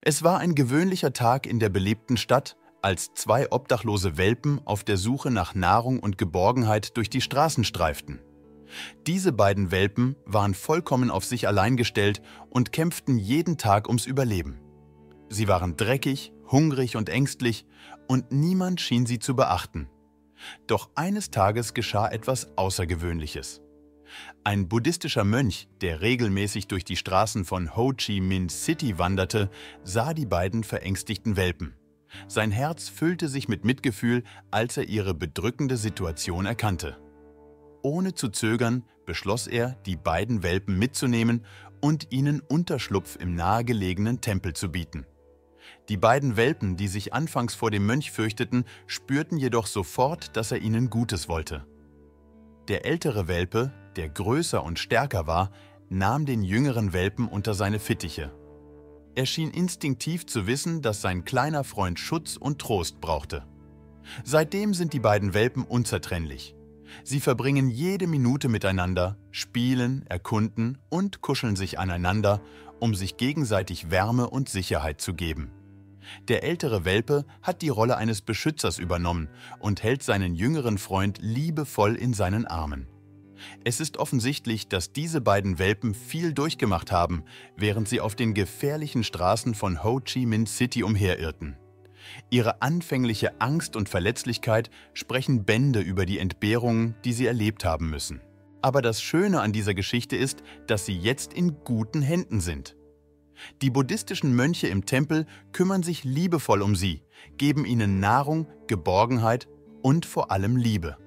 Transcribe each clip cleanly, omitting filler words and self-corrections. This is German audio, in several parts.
Es war ein gewöhnlicher Tag in der belebten Stadt, als zwei obdachlose Welpen auf der Suche nach Nahrung und Geborgenheit durch die Straßen streiften. Diese beiden Welpen waren vollkommen auf sich allein gestellt und kämpften jeden Tag ums Überleben. Sie waren dreckig, hungrig und ängstlich und niemand schien sie zu beachten. Doch eines Tages geschah etwas Außergewöhnliches. Ein buddhistischer Mönch, der regelmäßig durch die Straßen von Ho Chi Minh City wanderte, sah die beiden verängstigten Welpen. Sein Herz füllte sich mit Mitgefühl, als er ihre bedrückende Situation erkannte. Ohne zu zögern beschloss er, die beiden Welpen mitzunehmen und ihnen Unterschlupf im nahegelegenen Tempel zu bieten. Die beiden Welpen, die sich anfangs vor dem Mönch fürchteten, spürten jedoch sofort, dass er ihnen Gutes wollte. Der ältere Welpe, der größer und stärker war, nahm den jüngeren Welpen unter seine Fittiche. Er schien instinktiv zu wissen, dass sein kleiner Freund Schutz und Trost brauchte. Seitdem sind die beiden Welpen unzertrennlich. Sie verbringen jede Minute miteinander, spielen, erkunden und kuscheln sich aneinander, um sich gegenseitig Wärme und Sicherheit zu geben. Der ältere Welpe hat die Rolle eines Beschützers übernommen und hält seinen jüngeren Freund liebevoll in seinen Armen. Es ist offensichtlich, dass diese beiden Welpen viel durchgemacht haben, während sie auf den gefährlichen Straßen von Ho Chi Minh City umherirrten. Ihre anfängliche Angst und Verletzlichkeit sprechen Bände über die Entbehrungen, die sie erlebt haben müssen. Aber das Schöne an dieser Geschichte ist, dass sie jetzt in guten Händen sind. Die buddhistischen Mönche im Tempel kümmern sich liebevoll um sie, geben ihnen Nahrung, Geborgenheit und vor allem Liebe.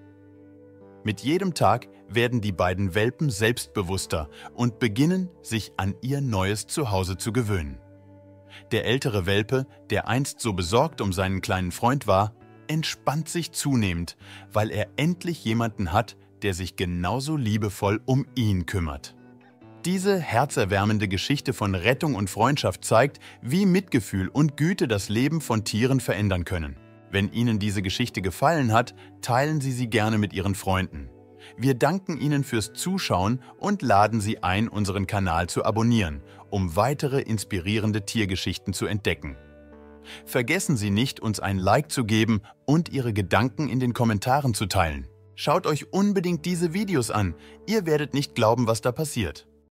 Mit jedem Tag werden die beiden Welpen selbstbewusster und beginnen, sich an ihr neues Zuhause zu gewöhnen. Der ältere Welpe, der einst so besorgt um seinen kleinen Freund war, entspannt sich zunehmend, weil er endlich jemanden hat, der sich genauso liebevoll um ihn kümmert. Diese herzerwärmende Geschichte von Rettung und Freundschaft zeigt, wie Mitgefühl und Güte das Leben von Tieren verändern können. Wenn Ihnen diese Geschichte gefallen hat, teilen Sie sie gerne mit Ihren Freunden. Wir danken Ihnen fürs Zuschauen und laden Sie ein, unseren Kanal zu abonnieren, um weitere inspirierende Tiergeschichten zu entdecken. Vergessen Sie nicht, uns ein Like zu geben und Ihre Gedanken in den Kommentaren zu teilen. Schaut euch unbedingt diese Videos an, ihr werdet nicht glauben, was da passiert.